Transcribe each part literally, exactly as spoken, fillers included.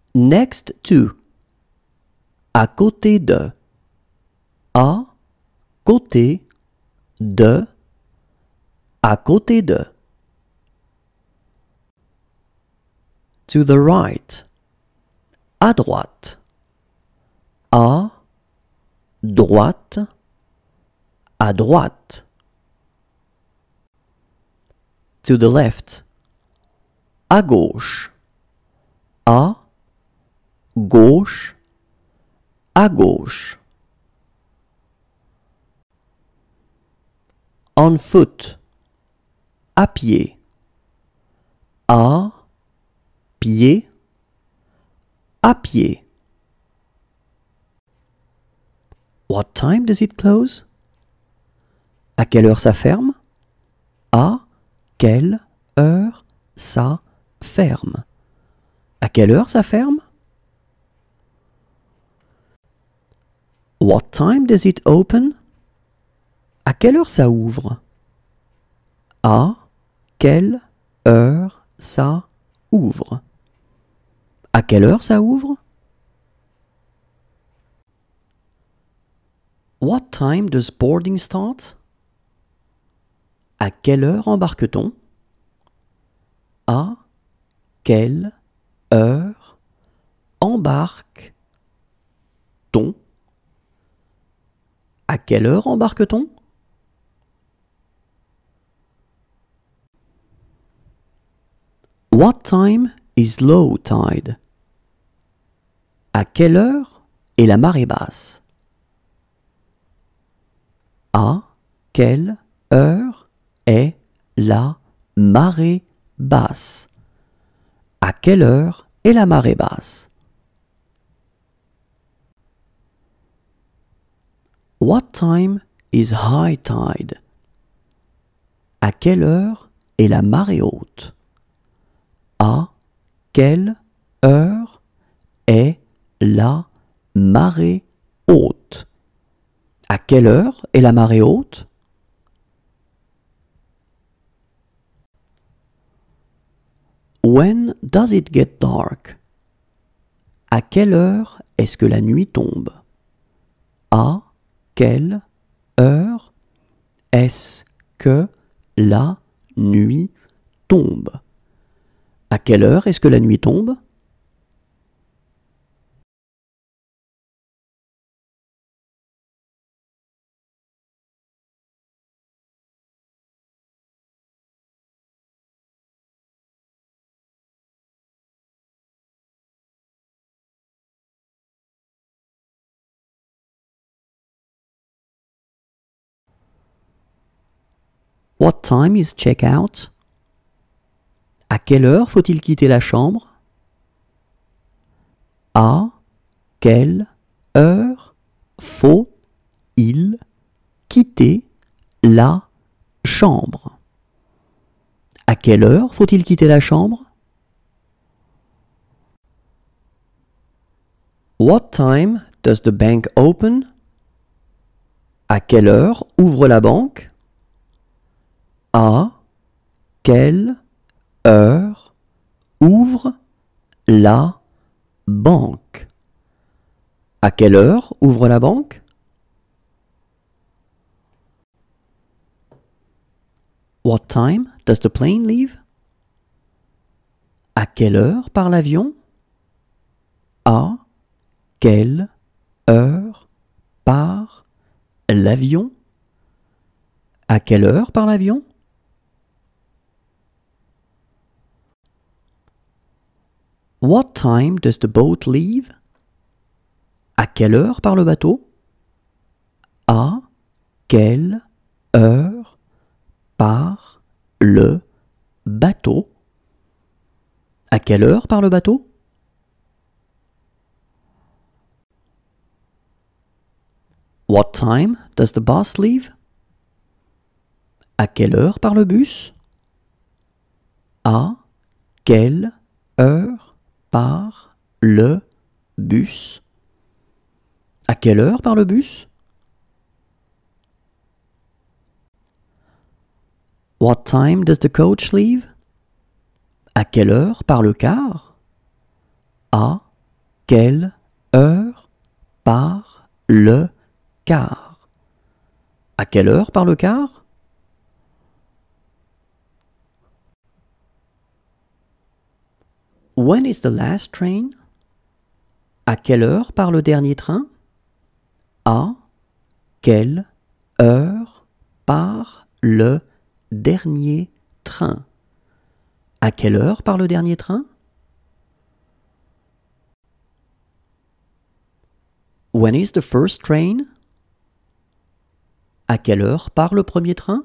Next to. À côté de. À côté de. À côté de. To the right. À droite. À droite. À droite. To the left. À gauche. À gauche. À gauche. On foot. À pied. À pied. À pied. What time does it close? À quelle heure ça ferme? À quelle heure ça ferme? À quelle heure ça ferme? What time does it open? À quelle heure ça ouvre? À quelle heure ça ouvre? À quelle heure ça ouvre? What time does boarding start? À quelle heure embarque-t-on? À quelle heure embarque-t-on? À quelle heure embarque-t-on? What time is low tide? À quelle heure est la marée basse? À quelle heure est la marée basse? À quelle heure est la marée basse? What time is high tide? À quelle heure est la marée haute? À quelle heure est la marée haute? À quelle heure est la marée haute? When does it get dark? À quelle heure est-ce que la nuit tombe? À quelle heure est-ce que la nuit tombe? À quelle heure est-ce que la nuit tombe? What time is check-out? À quelle heure faut-il quitter la chambre? À quelle heure faut-il quitter la chambre? À quelle heure faut-il quitter la chambre? What time does the bank open? À quelle heure ouvre la banque? À quelle heure ouvre la banque? À quelle heure ouvre la banque? What time does the plane leave? À quelle heure part l'avion? À quelle heure part l'avion? À quelle heure part l'avion? What time does the boat leave? À quelle heure part le bateau? À quelle heure part le bateau? À quelle heure part le bateau? What time does the bus leave? À quelle heure part le bus? À quelle heure part le bus? À quelle heure part le bus? What time does the coach leave? À quelle heure part le car? À quelle heure part le car? À quelle heure part le car? When is the last train? À quelle heure part le dernier train? À quelle heure part le dernier train? À quelle heure part le dernier train? When is the first train? À quelle heure part le premier train?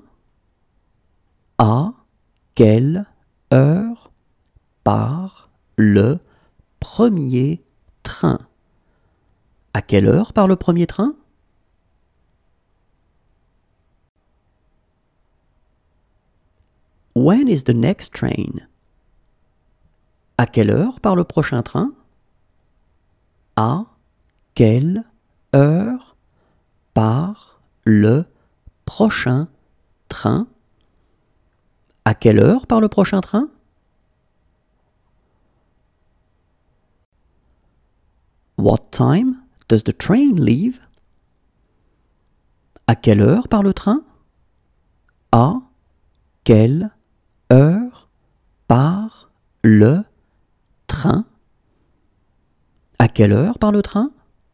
À quelle heure part le premier train? À quelle heure part le premier train? When is the next train? À quelle heure part le prochain train? À quelle heure part le prochain train? À quelle heure part le prochain train? What time does the train leave? À quelle heure part le train? À quelle heure part le train? À quelle heure part le train?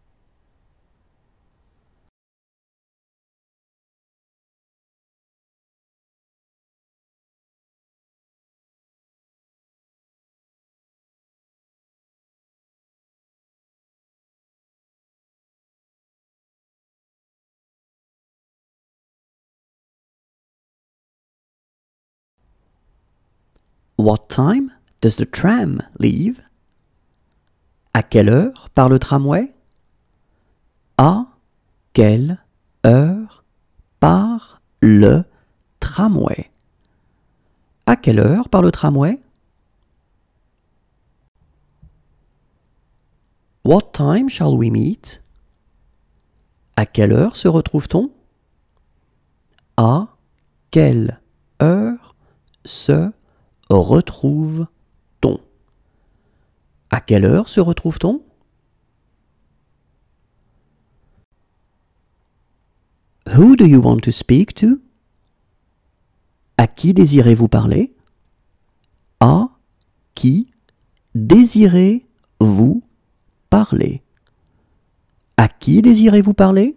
What time does the tram leave? À quelle heure part le tramway? À quelle heure part le tramway? À quelle heure part le tramway? What time shall we meet? À quelle heure se retrouve-t-on? À quelle heure se retrouve-t-on? À quelle heure se retrouve-t-on? Who do you want to speak to? À qui désirez-vous parler? À qui désirez-vous parler? À qui désirez-vous parler?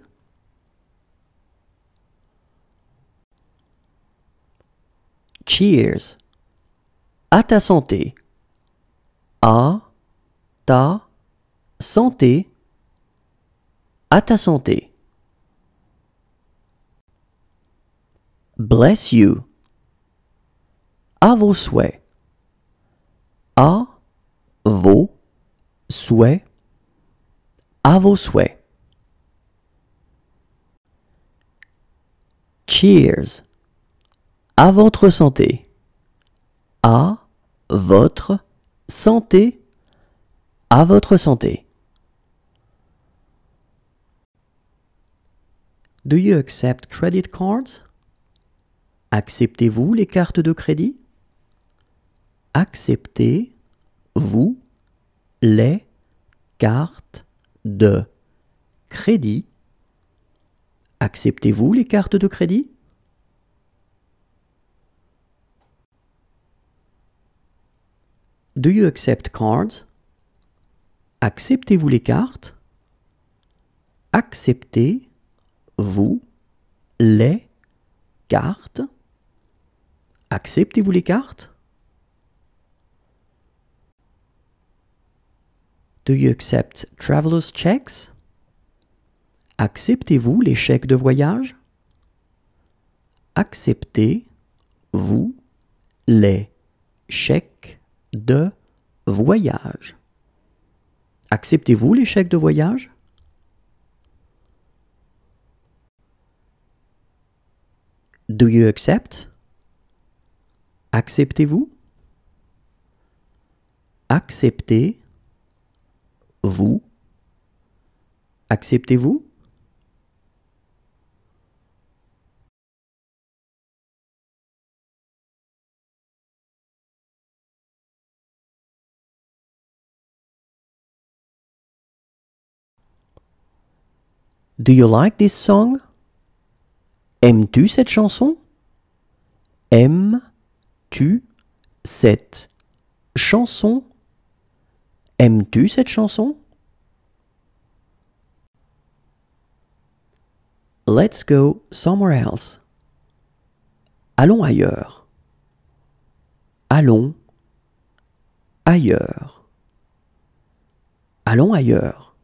Cheers. À ta santé. À ta santé. À ta santé. Bless you. À vos souhaits. À vos souhaits. À vos souhaits. Cheers. À votre santé. À votre santé. À votre santé. Do you accept credit cards? Acceptez-vous les cartes de crédit? Acceptez-vous les cartes de crédit? Acceptez-vous les cartes de crédit? Do you accept cards? Acceptez-vous les cartes? Acceptez-vous les cartes? Acceptez-vous les cartes? Do you accept traveler's checks? Acceptez-vous les chèques de voyage? Acceptez-vous les chèques de voyage? Acceptez-vous les chèques de voyage? Do you accept? Acceptez-vous? Acceptez-vous? Acceptez-vous? Do you like this song? Aimes-tu cette chanson? Aimes-tu cette chanson? Aimes-tu cette chanson? Let's go somewhere else. Allons ailleurs. Allons ailleurs. Allons ailleurs.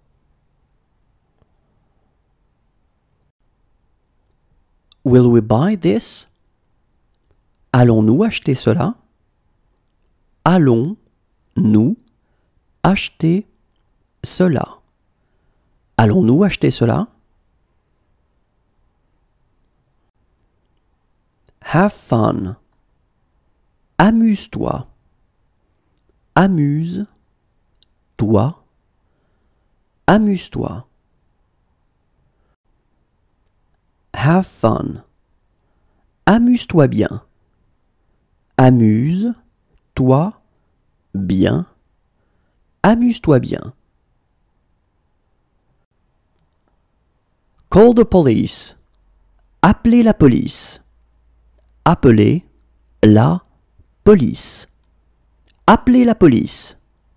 Will we buy this? Allons-nous acheter cela? Allons-nous acheter cela? Allons-nous acheter cela? Have fun. Amuse-toi. Amuse-toi. Amuse-toi. Have fun. Amuse-toi bien. Amuse-toi bien. Amuse-toi bien. Call the police. Appelez la police. Appelez la police. Appelez la police.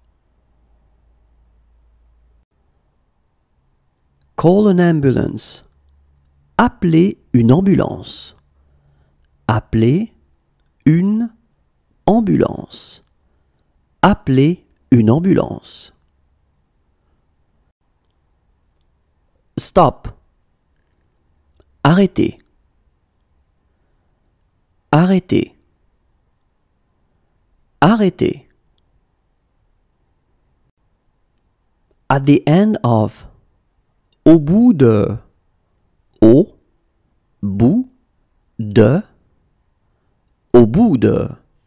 Call an ambulance. Appelez une ambulance. Appelez une ambulance. Appelez une ambulance. Stop. Arrêtez. Arrêtez. Arrêtez. At the end of. Au bout de. Au bout de. Au bout de.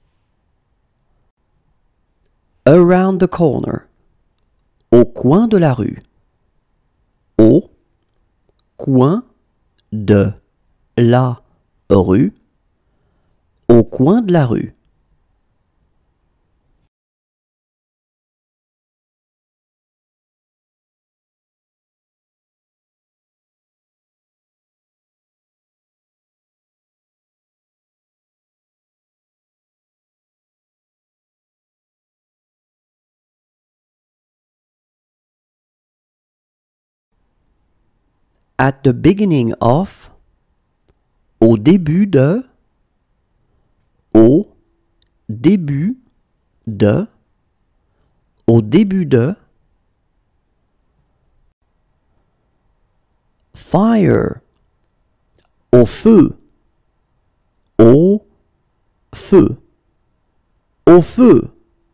Around the corner. Au coin de la rue. Au coin de la rue. Au coin de la rue. At the beginning of. Au début de. Au début de. Au début de. Fire. Au feu. Au feu. Au feu.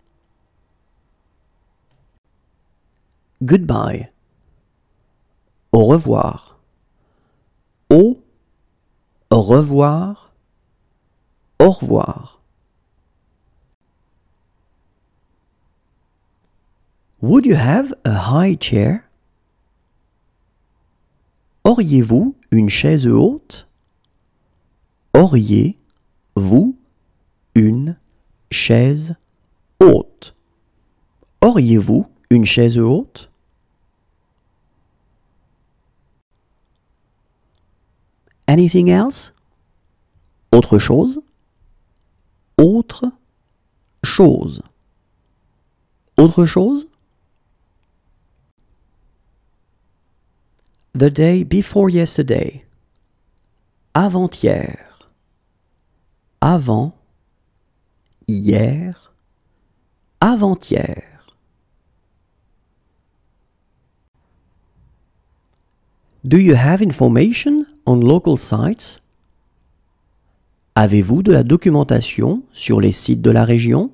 Goodbye. Au revoir. Au revoir. Au revoir. Would you have a high chair? Auriez-vous une chaise haute? Auriez-vous une chaise haute? Auriez-vous une chaise haute? Anything else? Autre chose? Autre chose. Autre chose? The day before yesterday. Avant-hier. Avant. Hier. Avant-hier. Do you have information on local sites? Avez-vous de la documentation sur les sites de la région?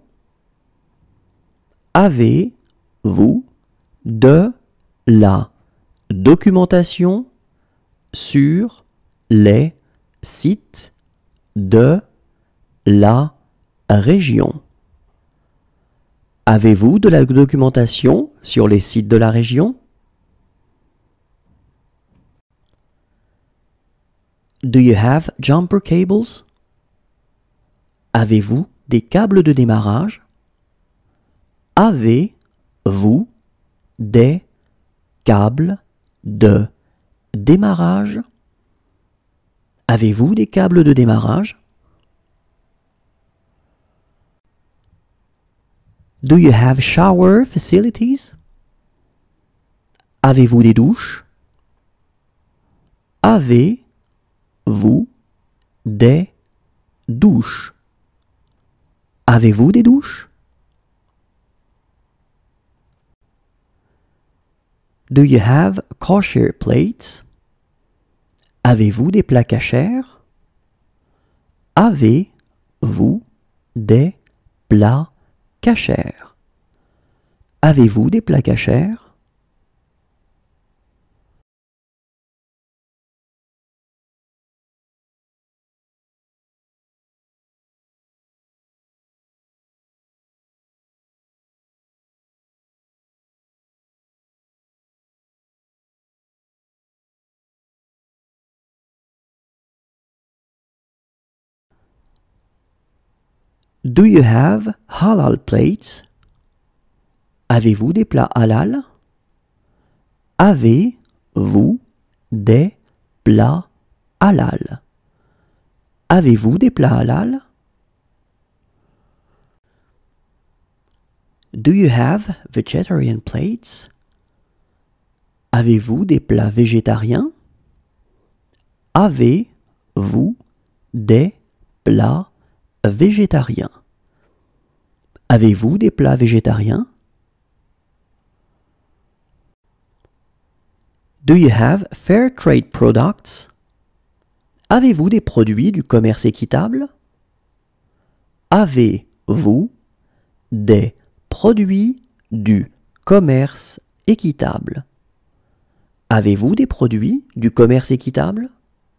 Avez-vous de la documentation sur les sites de la région? Avez-vous de la documentation sur les sites de la région? Do you have jumper cables? Avez-vous des câbles de démarrage? Avez-vous des câbles de démarrage? Avez-vous des câbles de démarrage? Do you have shower facilities? Avez-vous des douches? Avez-vous des douches? Avez-vous des douches? Do you have kosher plates? Avez-vous des plats cachers? Avez-vous des plats cachers? Avez-vous des plats cachers? Do you have halal plates? Avez-vous des plats halal? Avez-vous des plats halal? Avez-vous des plats halal? Do you have vegetarian plates? Avez-vous des plats végétariens? Avez-vous des plats végétariens? Avez-vous des plats végétariens? Do you have fair trade products? Avez-vous des produits du commerce équitable? Avez-vous des produits du commerce équitable? Avez-vous des produits du commerce équitable?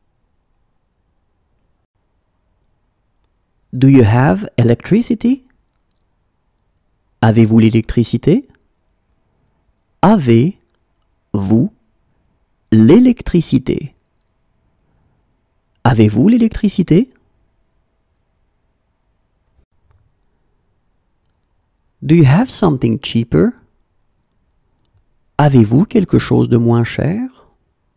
Do you have electricity? Avez-vous l'électricité? Avez-vous l'électricité? Avez-vous l'électricité? Do you have something cheaper? Avez-vous quelque chose de moins cher?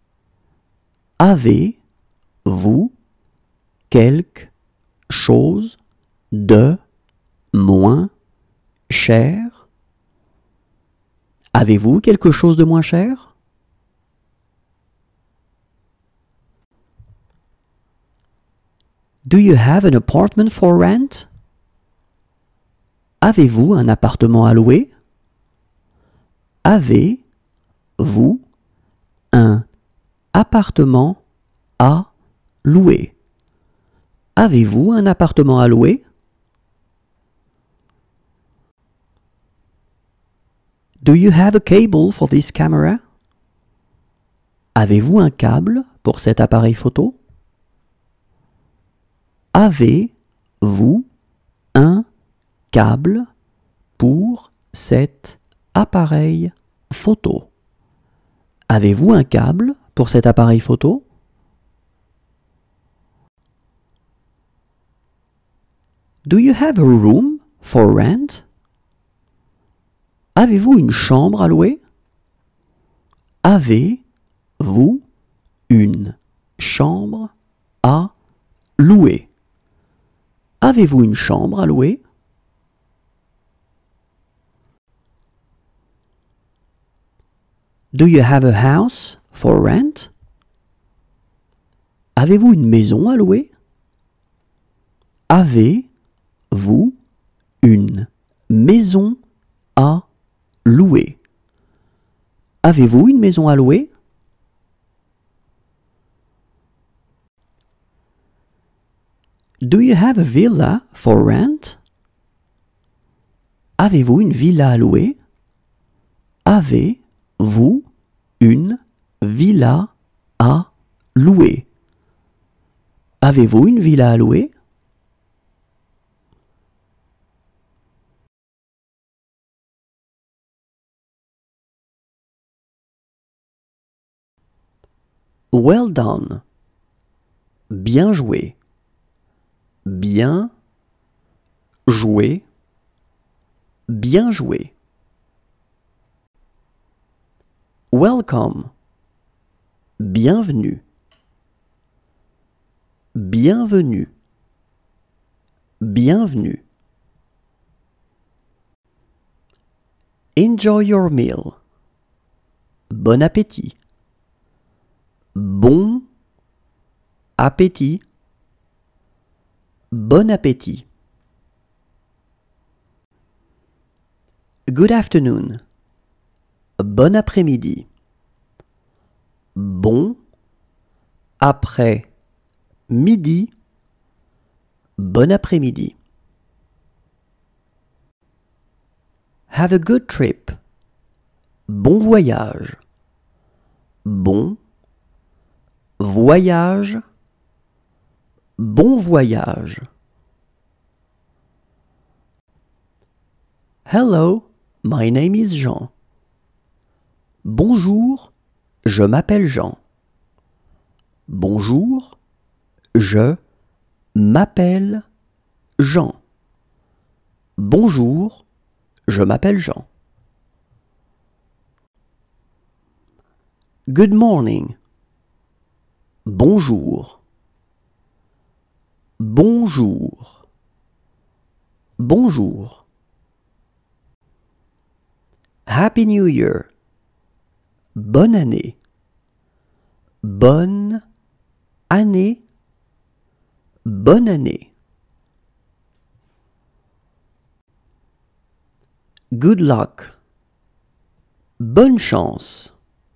Avez-vous quelque chose de moins cher? Avez-vous quelque chose de moins cher? Do you have an apartment for rent? Avez-vous un appartement à louer? Avez-vous un appartement à louer? Avez-vous un appartement à louer? Do you have a cable for this camera? Avez-vous un câble pour cet appareil photo? Avez-vous un câble pour cet appareil photo? Avez-vous un câble pour cet appareil photo? Do you have a room for rent? Avez-vous une chambre à louer? Avez-vous une chambre à louer? Avez-vous une chambre à louer? Do you have a house for rent? Avez-vous une maison à louer? Avez-vous une maison à louer? Avez-vous une maison à louer? Do you have a villa for rent? Avez-vous une villa à louer? Avez-vous une villa à louer? Avez-vous une villa à louer? Well done. Bien joué. Bien joué. Bien joué. Welcome. Bienvenue. Bienvenue. Bienvenue. Enjoy your meal. Bon appétit. Bon appétit. Bon appétit. Good afternoon. Bon après-midi. Bon après-midi. Bon après-midi. Have a good trip. Bon voyage. Bon voyage. Bon voyage. Hello, my name is Jean. Bonjour, je m'appelle Jean. Bonjour, je m'appelle Jean. Bonjour, je m'appelle Jean. Good morning. Bonjour. Bonjour. Bonjour. Happy New Year. Bonne année. Bonne année. Bonne année. Good luck. Bonne chance.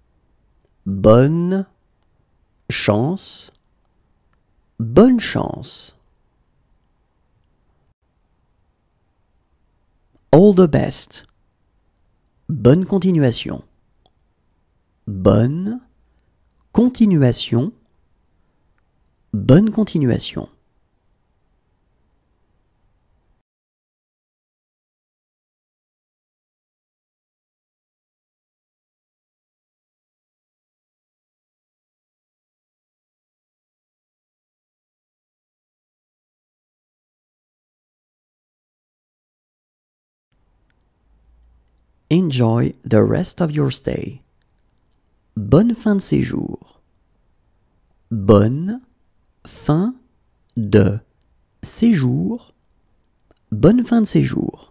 Bonne chance. Bonne chance. All the best. Bonne continuation. Bonne continuation. Bonne continuation. Enjoy the rest of your stay. Bonne fin de séjour. Bonne fin de séjour. Bonne fin de séjour.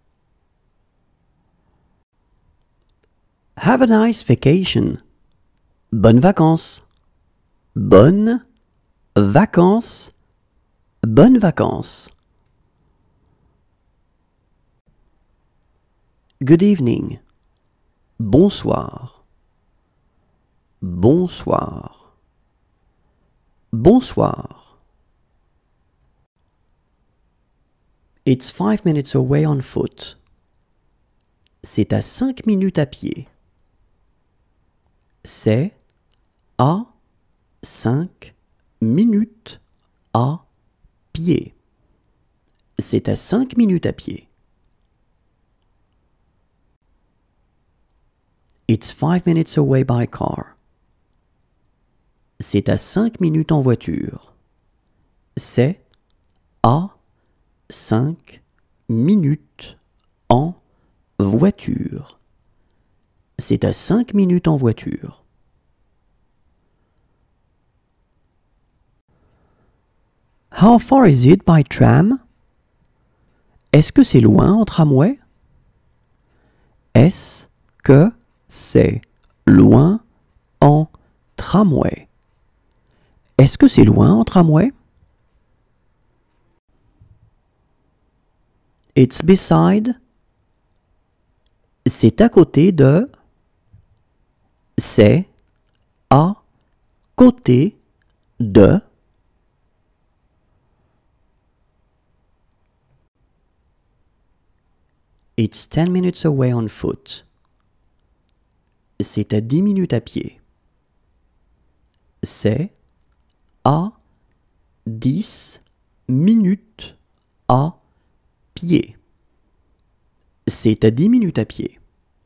Have a nice vacation. Bonnes vacances. Bonnes vacances. Bonnes vacances. Good evening. Bonsoir. Bonsoir. Bonsoir. It's five minutes away on foot. C'est à cinq minutes à pied. C'est à cinq minutes à pied. C'est à cinq minutes à pied. It's five minutes away by car. C'est à cinq minutes en voiture. C'est à cinq minutes en voiture. C'est à cinq minutes en voiture. How far is it by tram? Est-ce que c'est loin en tramway? Est-ce que c'est loin en tramway? Est-ce que c'est loin en tramway? It's beside. C'est à côté de. C'est à côté de. It's ten minutes away on foot. C'est à dix minutes à pied. C'est à dix minutes à pied. C'est à dix minutes à pied.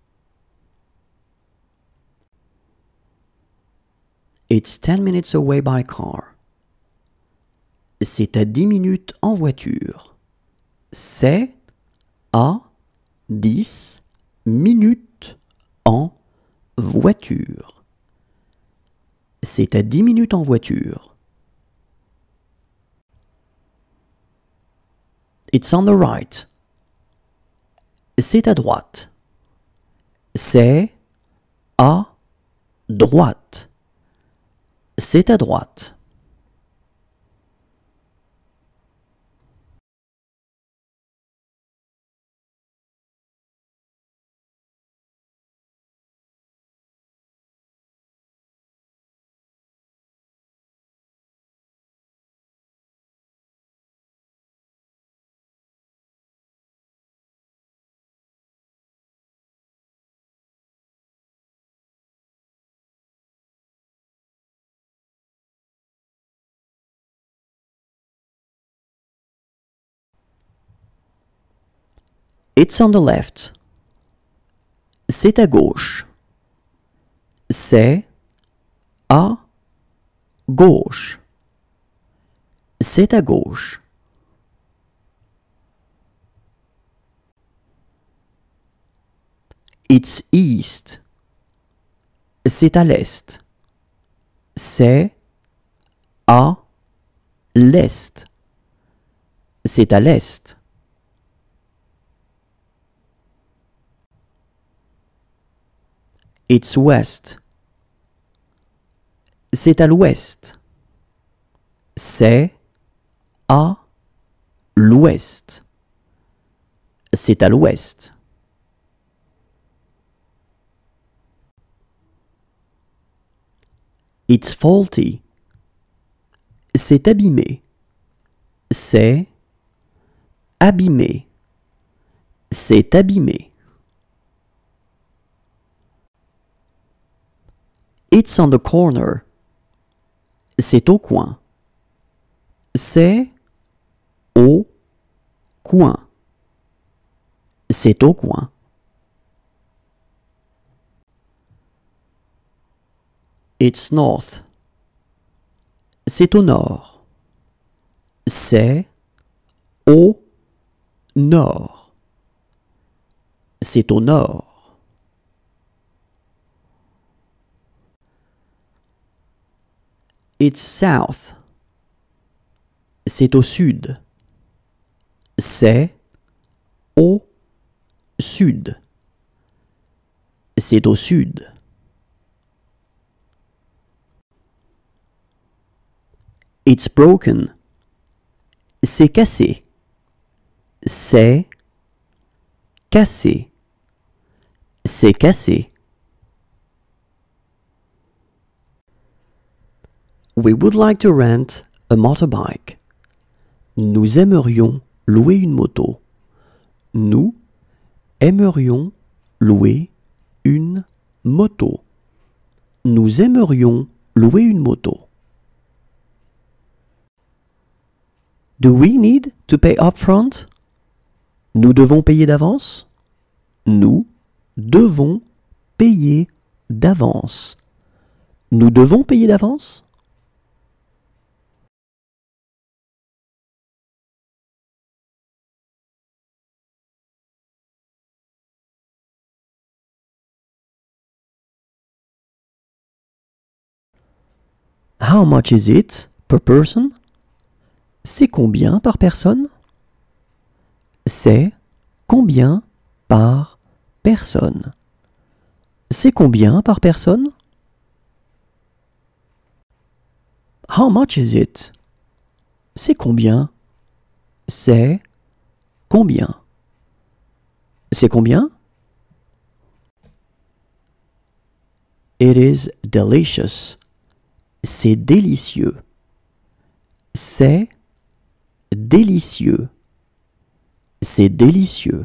It's ten minutes away by car. C'est à dix minutes en voiture. C'est à dix minutes en voiture. C'est à dix minutes en voiture. It's on the right. C'est à droite. C'est à droite. C'est à droite. It's on the left. C'est à gauche. C'est à gauche. C'est à gauche. It's east. C'est à l'est. C'est à l'est. C'est à l'est. It's west. C'est à l'ouest. C'est à l'ouest. C'est à l'ouest. It's faulty. C'est abîmé. C'est abîmé. C'est abîmé. It's on the corner. C'est au coin. C'est au coin. C'est au coin. It's north. C'est au nord. C'est au nord. C'est au nord. It's south. C'est au sud. C'est au sud. C'est au sud. It's broken. C'est cassé. C'est cassé. C'est cassé. We would like to rent a motorbike. Nous aimerions louer une moto. Nous aimerions louer une moto. Nous aimerions louer une moto. Do we need to pay upfront? Nous devons payer d'avance? Nous devons payer d'avance. Nous devons payer d'avance? How much is it per person? C'est combien par personne? C'est combien par personne? C'est combien par personne? How much is it? C'est combien? C'est combien? C'est combien? It is delicious. C'est délicieux. C'est délicieux. C'est délicieux.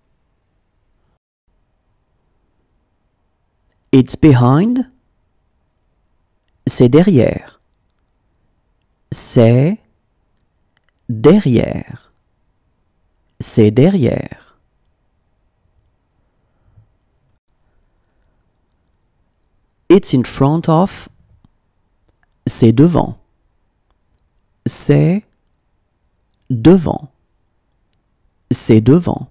It's behind. C'est derrière. C'est derrière. C'est derrière. It's in front of. C'est devant. C'est devant. C'est devant.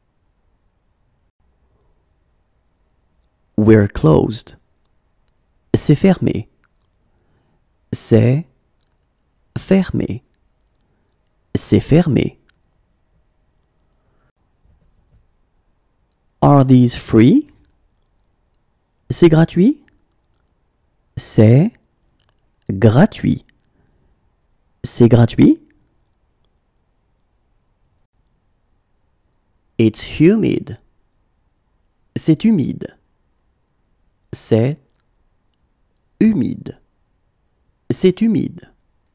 We're closed. C'est fermé. C'est fermé. C'est fermé. Are these free? C'est gratuit? C'est gratuit. C'est gratuit? It's humid. C'est humide. C'est humide. C'est humide.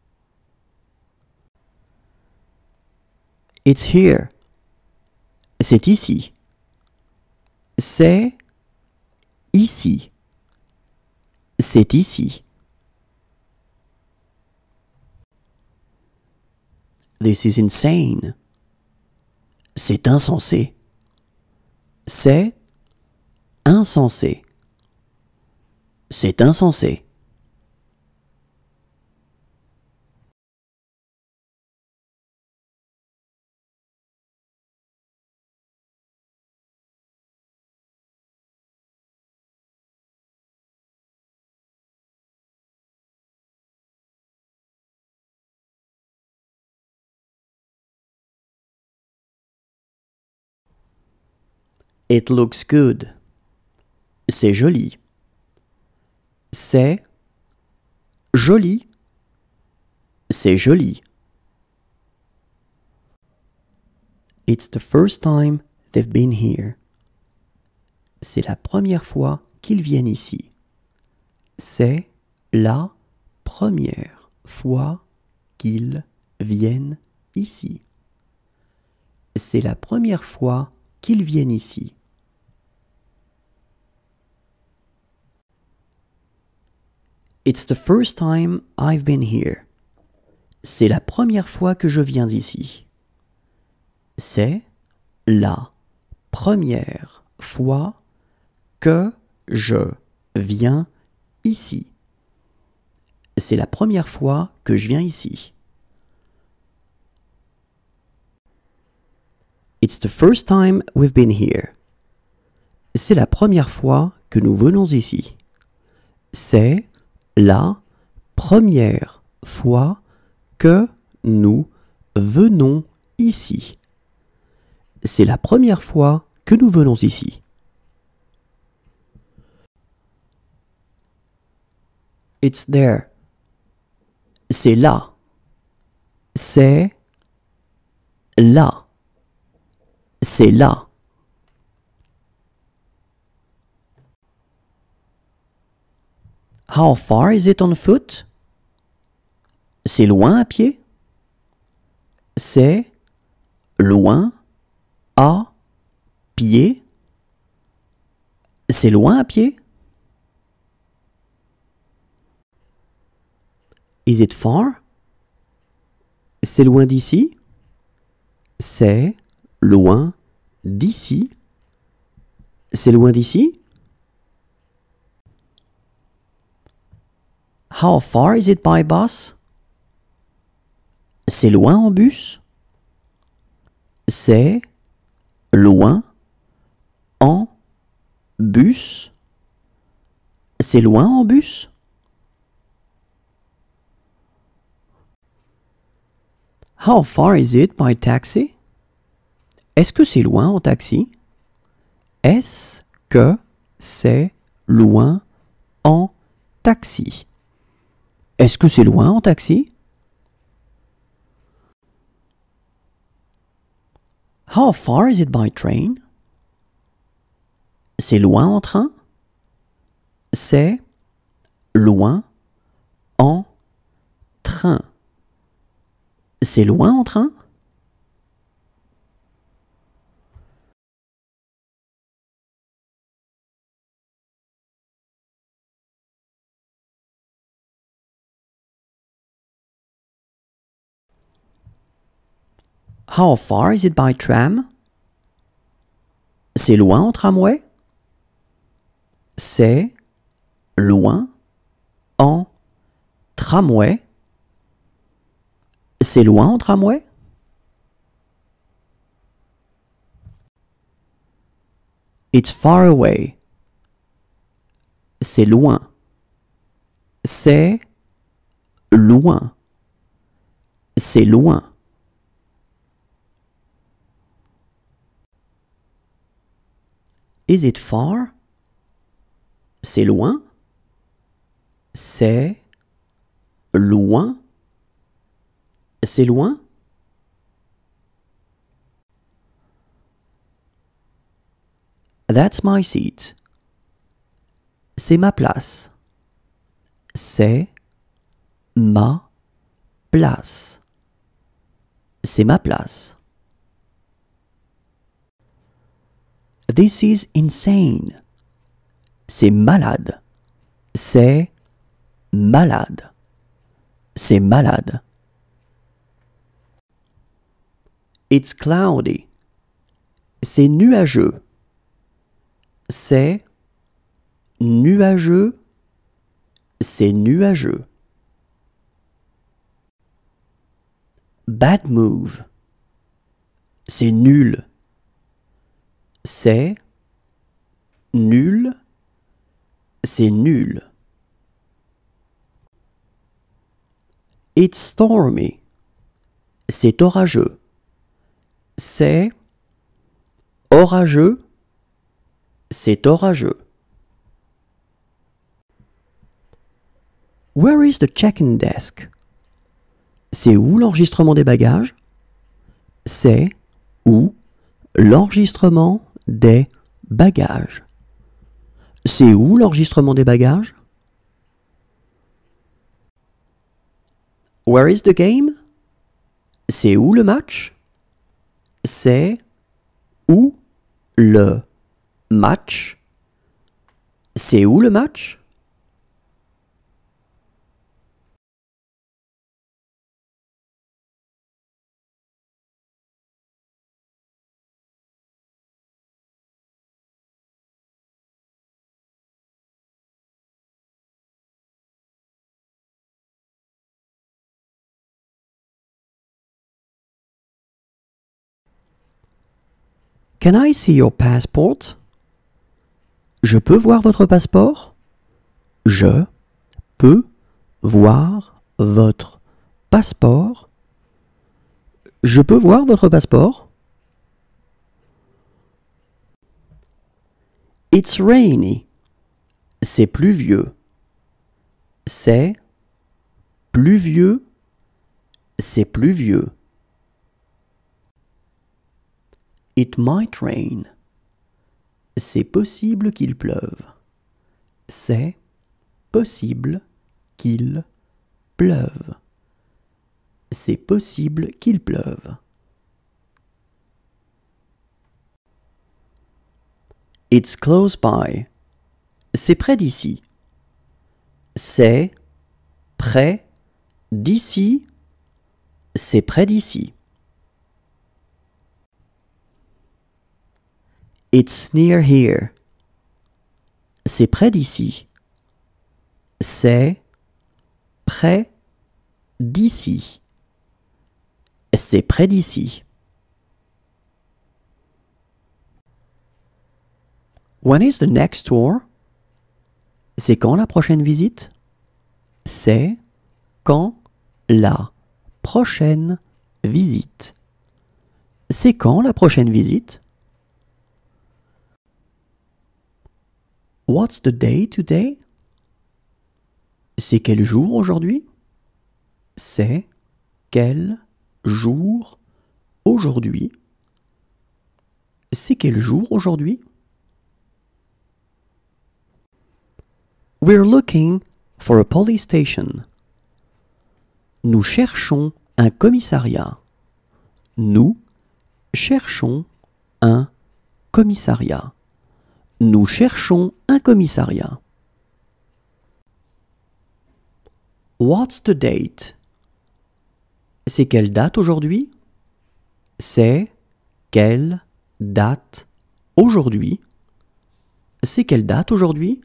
It's here. C'est ici. C'est ici. C'est ici. This is insane. C'est insensé. C'est insensé. C'est insensé. It looks good. C'est joli. C'est joli. C'est joli. It's the first time they've been here. C'est la première fois qu'ils viennent ici. C'est la première fois qu'ils viennent ici. C'est la première fois qu'ils viennent ici. It's the first time I've been here. C'est la première fois que je viens ici. C'est la première fois que je viens ici. C'est la première fois que je viens ici. It's the first time we've been here. C'est la première fois que nous venons ici. C'est la première fois que nous venons ici. C'est la première fois que nous venons ici. It's there. C'est là. C'est là. C'est là. How far is it on foot? C'est loin à pied? C'est loin à pied? C'est loin à pied? Is it far? C'est loin d'ici? C'est loin d'ici? C'est loin d'ici? How far is it by bus? C'est loin en bus? C'est loin en bus? C'est loin en bus? How far is it by taxi? Est-ce que c'est loin en taxi? Est-ce que c'est loin en taxi? Est-ce que c'est loin en taxi? How far is it by train? C'est loin en train? C'est loin en train. C'est loin en train? How far is it by tram? C'est loin en tramway? C'est loin en tramway? C'est loin en tramway? It's far away. C'est loin. C'est loin. C'est loin. Is it far? C'est loin. C'est loin. C'est loin. That's my seat. C'est ma place. C'est ma place. C'est ma place. This is insane. C'est malade. C'est malade. C'est malade. It's cloudy. C'est nuageux. C'est nuageux. C'est nuageux. Bad move. C'est nul. C'est nul. C'est nul. It's stormy. C'est orageux. C'est orageux. C'est orageux. Where is the check-in desk? C'est où l'enregistrement des bagages? C'est où l'enregistrement des bagages? C'est où l'enregistrement des bagages? Where is the game? C'est où le match? C'est où le match? C'est où le match? Can I see your passport? Je peux voir votre passeport? Je peux voir votre passeport? Je peux voir votre passeport? It's rainy. C'est pluvieux. C'est pluvieux. C'est pluvieux. It might rain. C'est possible qu'il pleuve. C'est possible qu'il pleuve. C'est possible qu'il pleuve. It's close by. C'est près d'ici. C'est près d'ici. C'est près d'ici. It's near here. C'est près d'ici. C'est près d'ici. C'est près d'ici. When is the next tour? C'est quand la prochaine visite? C'est quand la prochaine visite. C'est quand la prochaine visite? What's the day today? C'est quel jour aujourd'hui? C'est quel jour aujourd'hui? C'est quel jour aujourd'hui? We're looking for a police station. Nous cherchons un commissariat. Nous cherchons un commissariat. Nous cherchons un commissariat. What's the date? C'est quelle date aujourd'hui? C'est quelle date aujourd'hui? C'est quelle date aujourd'hui?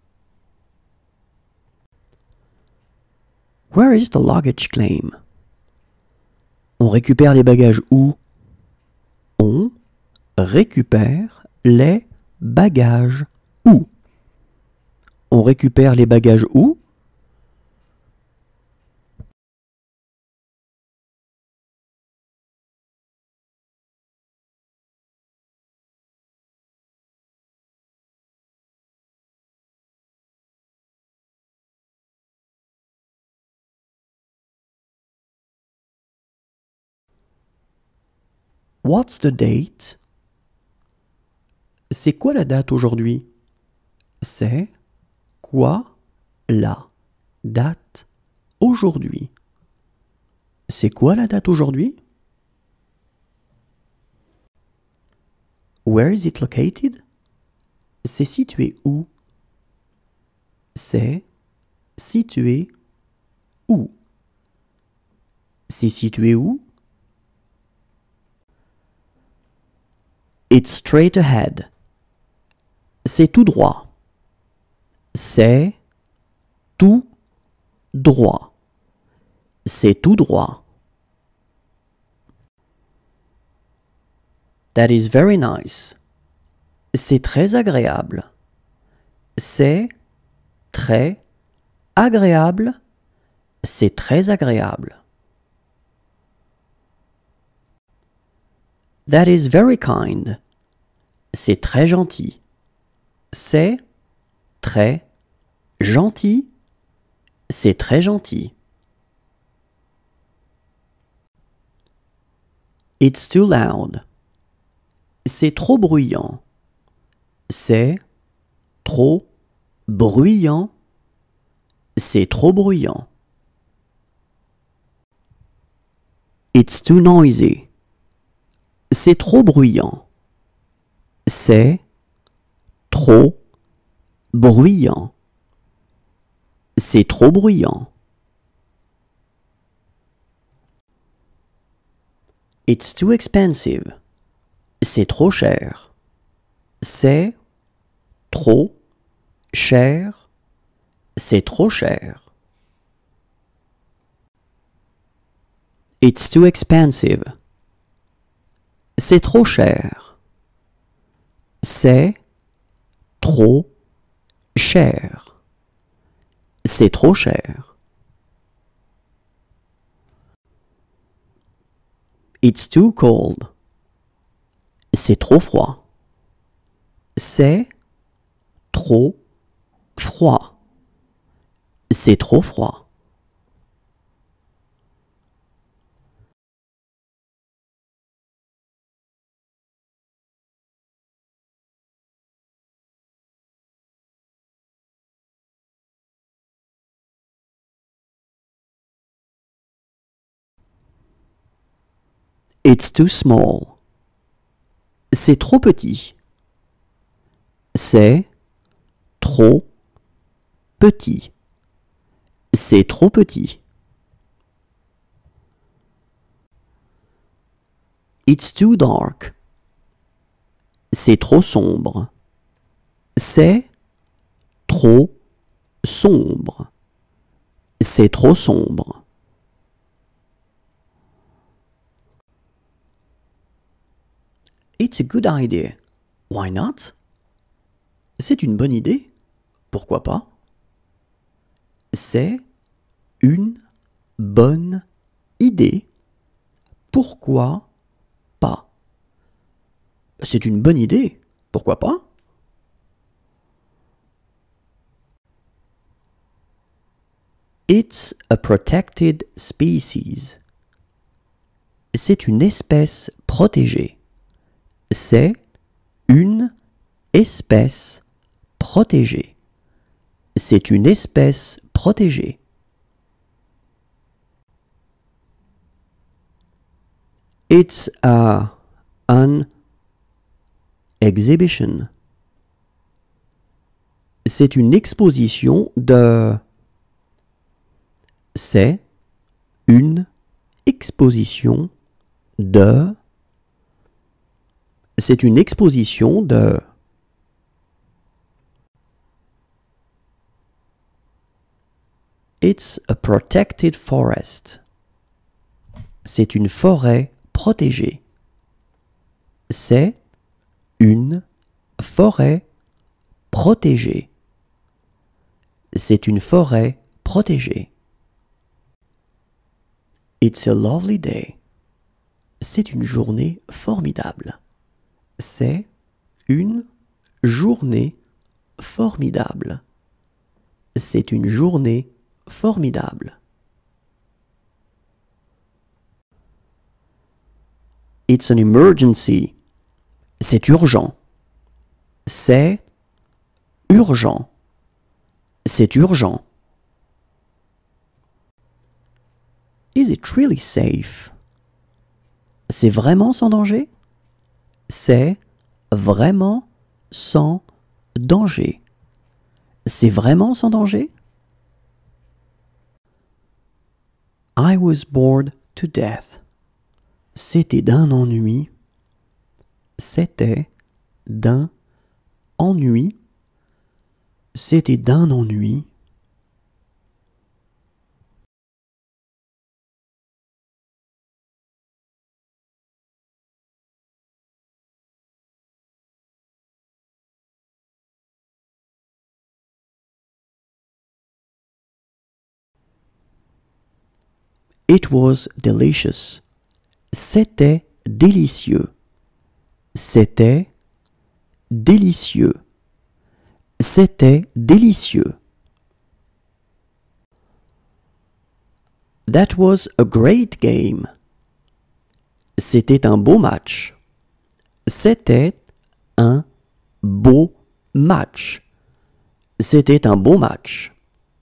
Where is the luggage claim? On récupère les bagages où? On récupère les bagages où? On récupère les bagages où? What's the date? C'est quoi la date aujourd'hui? C'est quoi la date aujourd'hui? C'est quoi la date aujourd'hui? Where is it located? C'est situé où? C'est situé où? C'est situé où? It's straight ahead. C'est tout droit. C'est tout droit. C'est tout droit. That is very nice. C'est très agréable. C'est très agréable. C'est très agréable. That is very kind. C'est très gentil. C'est très gentil. C'est très gentil. It's too loud. C'est trop bruyant. C'est trop bruyant. C'est trop bruyant. It's too noisy. C'est trop bruyant. C'est trop bruyant. C'est trop bruyant. It's too expensive. C'est trop cher. C'est trop cher. C'est trop cher. It's too expensive. C'est trop cher. C'est trop cher. C'est trop cher. It's too cold. C'est trop froid. C'est trop froid. C'est trop froid. It's too small. C'est trop petit. C'est trop petit. C'est trop petit. It's too dark. C'est trop sombre. C'est trop sombre. C'est trop sombre. It's a good idea. Why not? C'est une bonne idée. Pourquoi pas? C'est une bonne idée. Pourquoi pas? C'est une bonne idée. Pourquoi pas? It's a protected species. C'est une espèce protégée. C'est une espèce protégée. C'est une espèce protégée. It's a, an exhibition. C'est une exposition de... C'est une exposition de... C'est une exposition de... It's a protected forest. C'est une forêt protégée. C'est une forêt protégée. C'est une forêt protégée. It's a lovely day. C'est une journée formidable. C'est une journée formidable. C'est une journée formidable. It's an emergency. C'est urgent. C'est urgent. C'est urgent. Is it really safe? C'est vraiment sans danger? C'est vraiment sans danger. C'est vraiment sans danger? I was bored to death. C'était d'un ennui. C'était d'un ennui. C'était d'un ennui. It was delicious. C'était délicieux. C'était délicieux. C'était délicieux. That was a great game. C'était un beau match. C'était un beau match. C'était un beau match.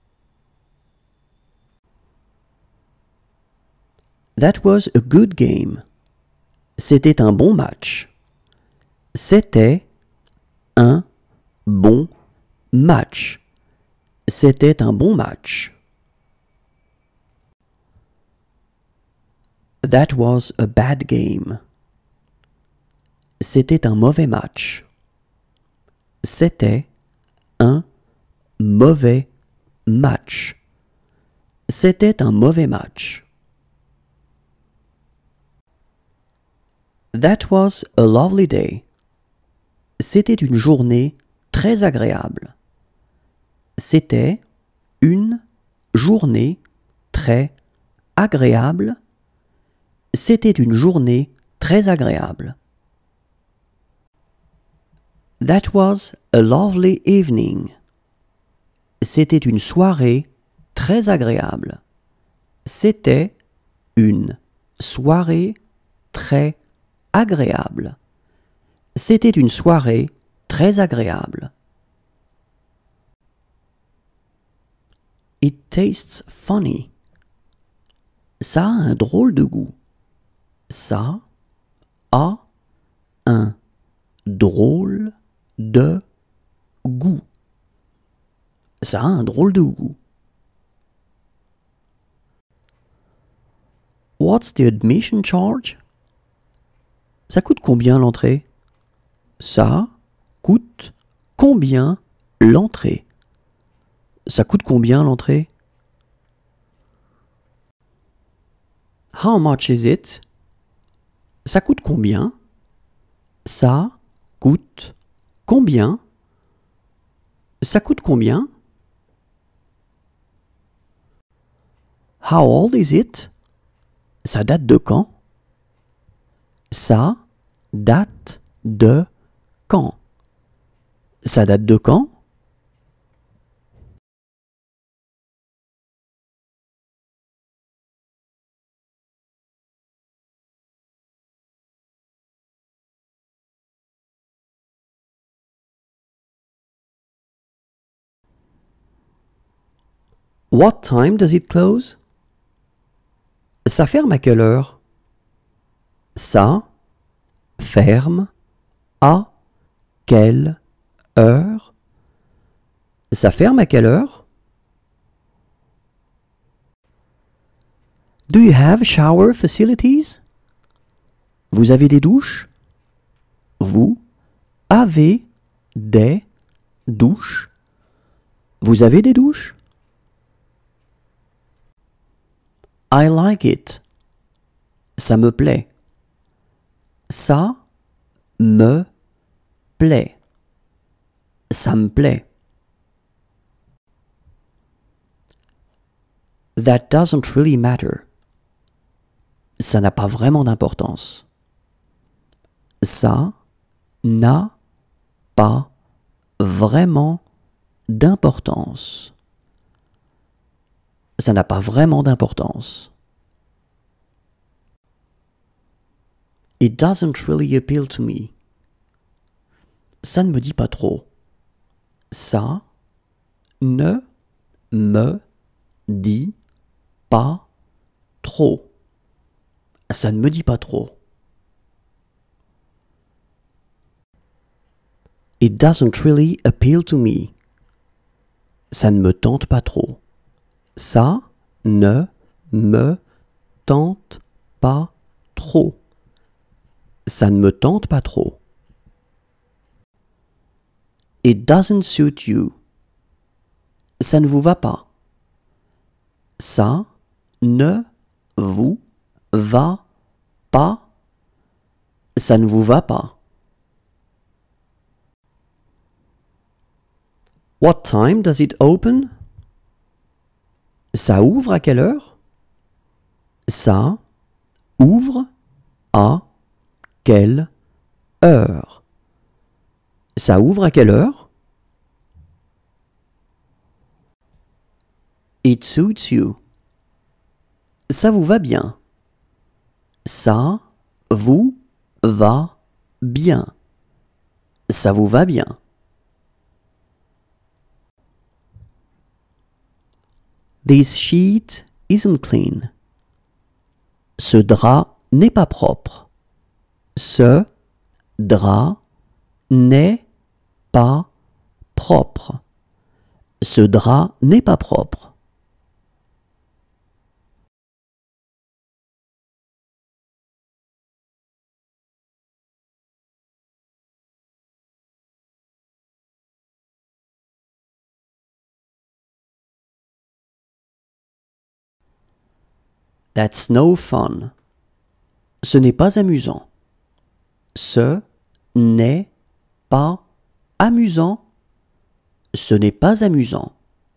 That was a good game. C'était un bon match. C'était un bon match. C'était un bon match. That was a bad game. C'était un mauvais match. C'était un mauvais match. C'était un mauvais match. That was a lovely day. C'était une journée très agréable. C'était une journée très agréable. C'était une journée très agréable. That was a lovely evening. C'était une soirée très agréable. C'était une soirée très agréable. C'était une soirée très agréable. It tastes funny. Ça a un drôle de goût. Ça a un drôle de goût. Ça a un drôle de goût. What's the admission charge? Ça coûte combien l'entrée? Ça coûte combien l'entrée? Ça coûte combien l'entrée? How much is it? Ça coûte combien? Ça coûte combien? Ça coûte combien? How old is it? Ça date de quand? Ça date de quand? Ça date de quand? What time does it close? Ça ferme à quelle heure? Ça ferme à quelle heure? Ça ferme à quelle heure? Do you have shower facilities? Vous avez des douches? Vous avez des douches? Vous avez des douches? I like it. Ça me plaît. Ça me plaît. Ça me plaît. That doesn't really matter. Ça n'a pas vraiment d'importance. Ça n'a pas vraiment d'importance. Ça n'a pas vraiment d'importance. It doesn't really appeal to me. Ça ne me dit pas trop. Ça ne me dit pas trop. Ça ne me dit pas trop. It doesn't really appeal to me. Ça ne me tente pas trop. Ça ne me tente pas trop. Ça ne me tente pas trop. It doesn't suit you. Ça ne vous va pas. Ça ne vous va pas. Ça ne vous va pas. What time does it open? Ça ouvre à quelle heure? Ça ouvre à quelle heure? Ça ouvre à quelle heure? It suits you. Ça vous va bien. Ça vous va bien. Ça vous va bien. This sheet isn't clean. Ce drap n'est pas propre. Ce drap n'est pas propre. Ce drap n'est pas propre. That's no fun. Ce n'est pas amusant. Ce n'est pas amusant. Ce n'est pas amusant.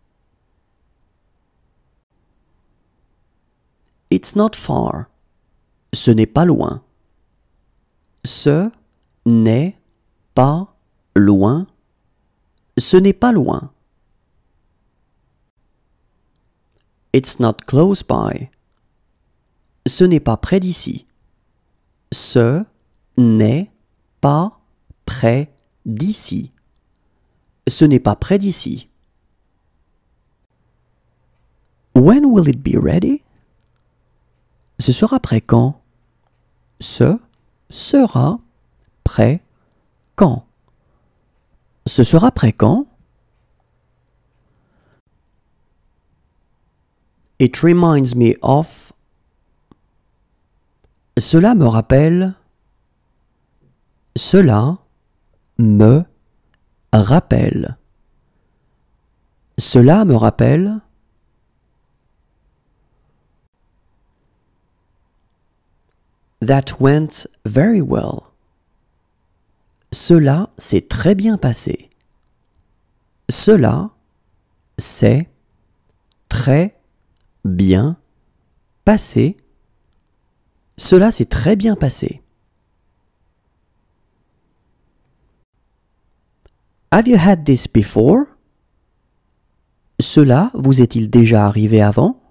It's not far. Ce n'est pas loin. Ce n'est pas loin. Ce n'est pas loin. It's not close by. Ce n'est pas près d'ici. Ce n'est pas près d'ici. Ce n'est pas près d'ici. When will it be ready? Ce sera prêt quand? Ce sera prêt quand? Ce sera prêt quand? It reminds me of. Cela me rappelle. Cela me rappelle. Cela me rappelle. That went very well. Cela s'est très bien passé. Cela s'est très bien passé. Cela s'est très bien passé. Have you had this before? Cela vous est-il déjà arrivé avant?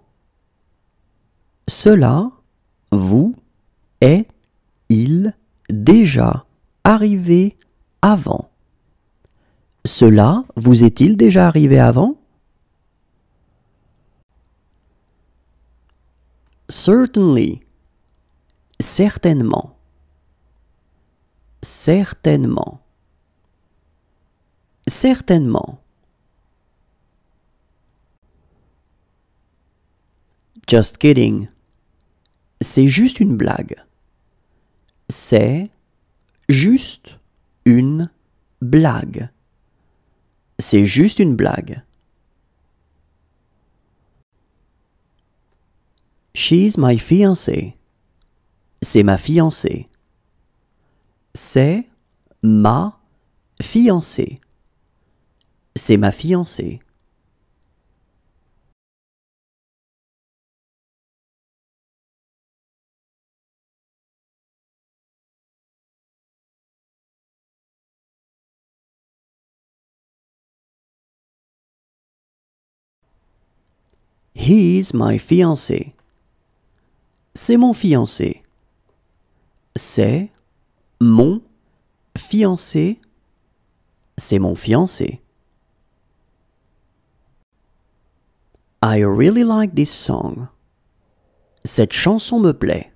Cela vous est-il déjà arrivé avant? Cela vous est-il déjà arrivé avant? Certainly. Certainement. Certainement. Certainement. Just kidding. C'est juste une blague. C'est juste une blague. C'est juste une blague. She's my fiancée. C'est ma fiancée. C'est ma fiancée. C'est ma fiancée. He's my fiancé. C'est mon fiancé. c'est mon fiancé. C'est mon fiancé. I really like this song. Cette chanson me plaît.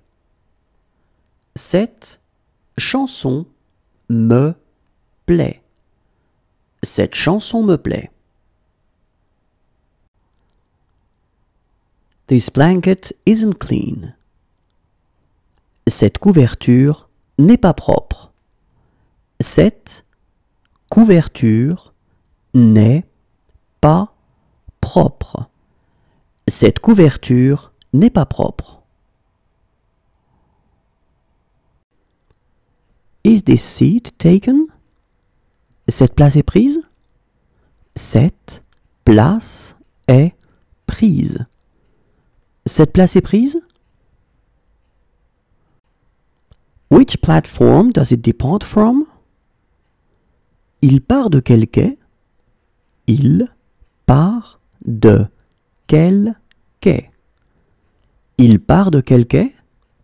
Cette chanson me plaît. Cette chanson me plaît. This blanket isn't clean. Cette couverture n'est pas propre. Cette couverture n'est pas propre. Cette couverture n'est pas propre. Is this seat taken? Cette place est prise? Cette place est prise. Cette place est prise? Which platform does it depart from? Il part de quel quai? Il part de quel quai? Il part de quel quai?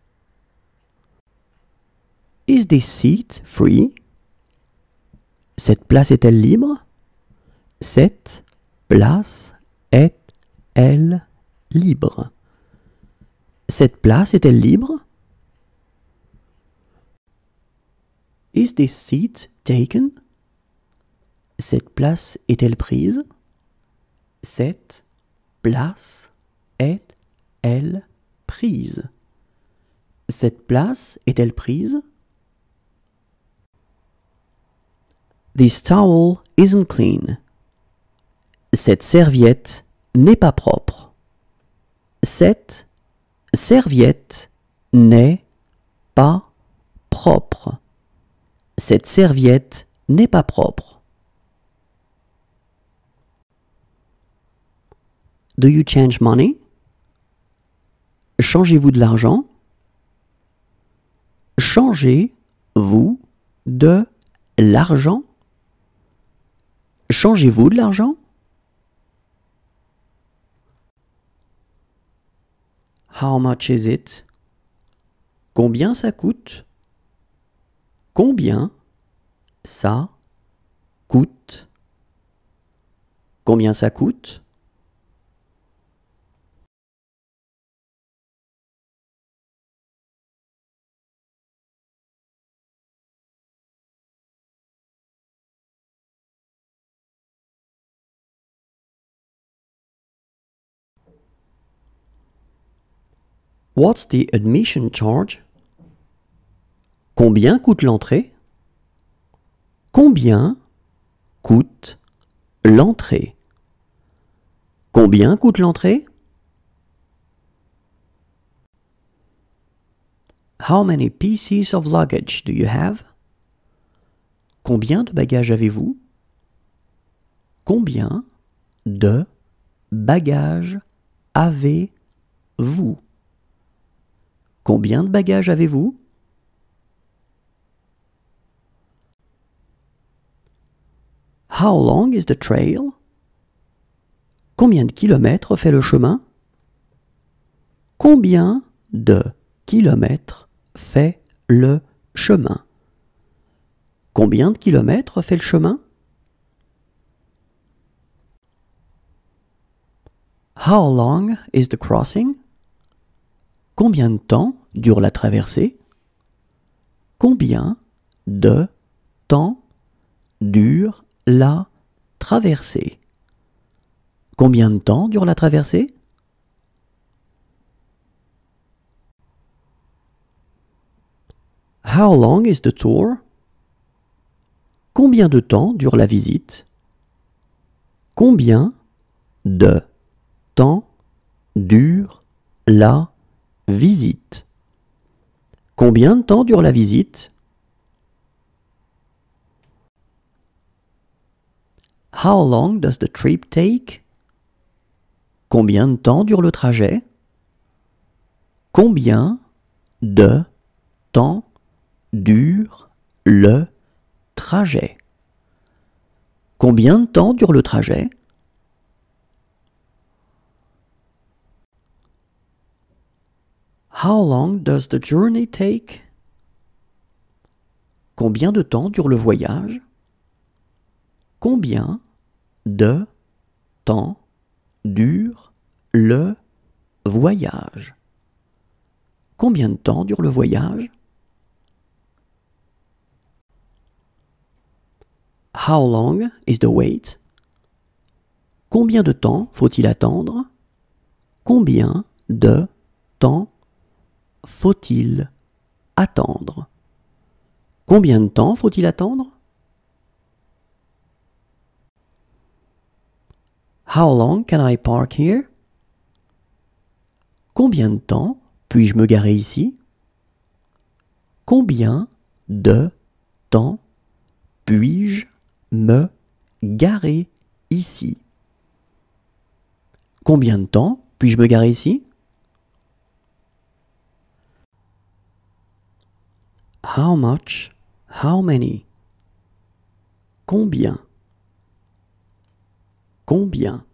Is this seat free? Cette place est-elle libre? Cette place est-elle libre? Cette place est-elle libre? Is this seat taken? Cette place est-elle prise? Cette place est-elle prise? Cette place est-elle prise? This towel isn't clean. Cette serviette n'est pas propre. Cette serviette n'est pas propre. Cette serviette n'est pas propre. Do you change money? Changez-vous de l'argent? Changez-vous de l'argent? Changez-vous de l'argent? How much is it? Combien ça coûte? Combien ça coûte? Combien ça coûte? What's the admission charge? Combien coûte l'entrée? Combien coûte l'entrée? Combien coûte l'entrée? How many pieces of luggage do you have? Combien de bagages avez-vous? Combien de bagages avez-vous? Combien de bagages avez-vous? How long is the trail? Combien de kilomètres fait le chemin? Combien de kilomètres fait le chemin? Combien de kilomètres fait le chemin? How long is the crossing? Combien de temps dure la traversée? Combien de temps dure la traversée? Combien de temps dure la traversée? How long is the tour? Combien de temps dure la visite? Combien de temps dure la visite? Combien de temps dure la visite? How long does the trip take? Combien de temps dure le trajet? Combien de temps dure le trajet? Combien de temps dure le trajet? How long does the journey take? Combien de temps dure le voyage? Combien de temps dure le voyage? Combien de temps dure le voyage? How long is the wait? Combien de temps faut-il attendre? Combien de temps faut-il attendre? Combien de temps faut-il attendre? How long can I park here? Combien de temps puis-je me garer ici? Combien de temps puis-je me garer ici? Combien de temps puis-je me garer ici? How much? How many? Combien? Combien?